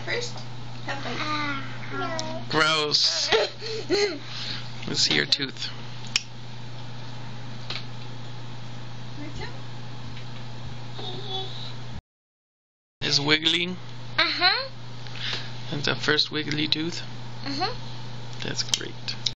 bite first? Have a bite. Gross. Let's see your tooth. Is wiggling? Uh-huh. And the first wiggly tooth? Uh-huh. That's great.